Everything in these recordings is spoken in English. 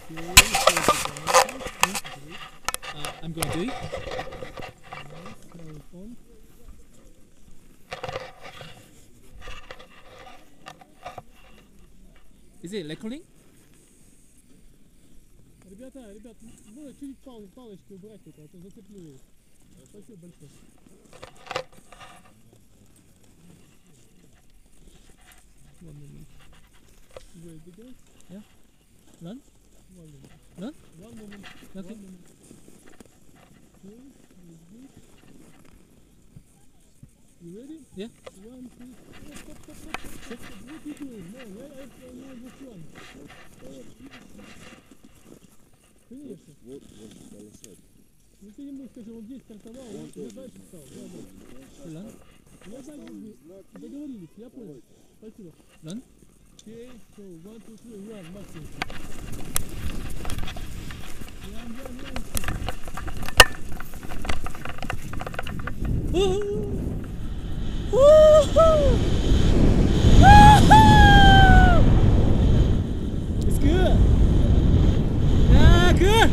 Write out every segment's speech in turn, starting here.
I'm gonna do it. Is it recording? Ребят, ну чуть палочки убрать только, а то зацеплю. Спасибо большое. One moment. Wait, the guys? Yeah. Run? One moment. Run? One moment. Nothing. One moment. Okay, good. You ready? Yeah. 1, 2, stop. What you doing? No, I know this one. Конечно. Вот, полосать. Ну ты ему скажи, он здесь стартовал, он дальше стал. Run? Я дальше договорились, я понял. Спасибо. Run? Okay, so 1, 2, 3, run, Maxim. Run. Woohoo! Woohoo! Woohoo! It's good. Yeah, good.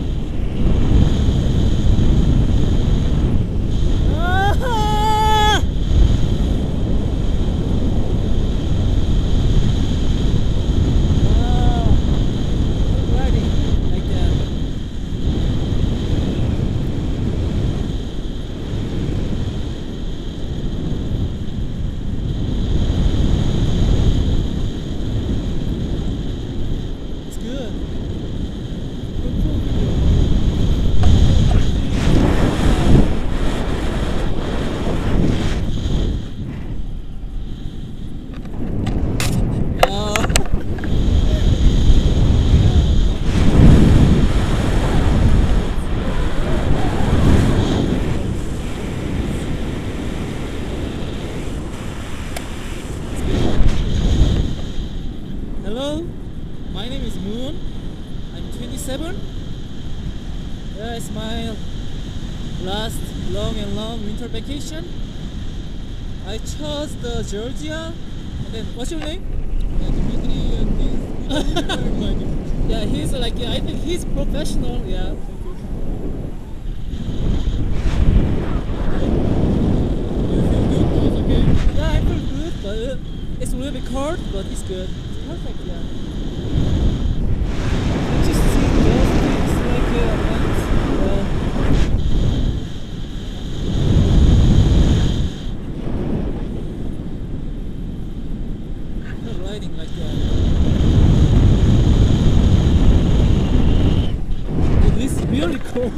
Ah! Wow. Riding like that. It's good. Hello, my name is Moon. I'm 27. Yeah, it's my last long winter vacation. I chose the Georgia. And then, what's your name? Дмитрий, Yeah, he's like, I think he's professional. Yeah. Yeah, I feel good, but it's a little bit cold, but it's good. It's perfect, yeah. Just see those things like once. Not riding like that. It is really cold.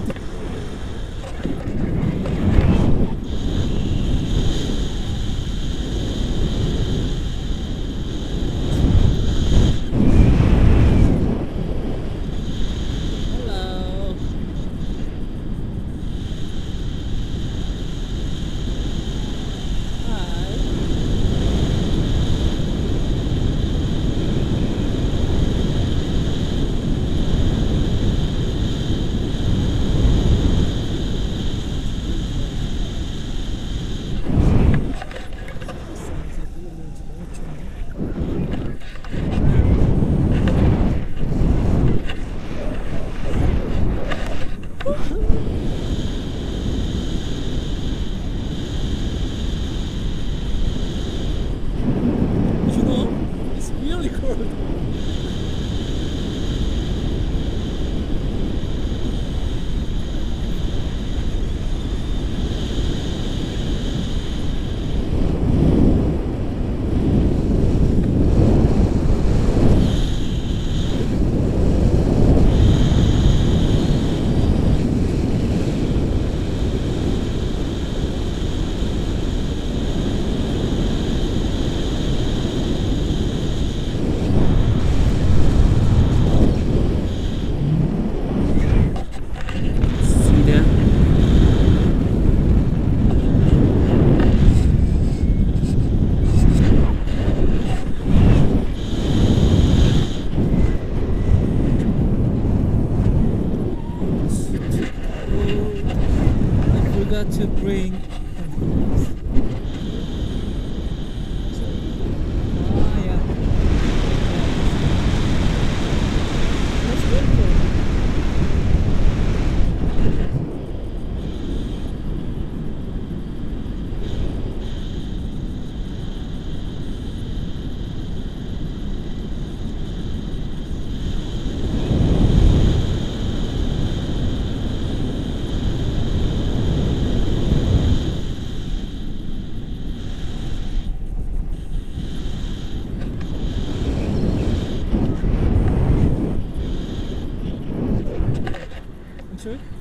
picture.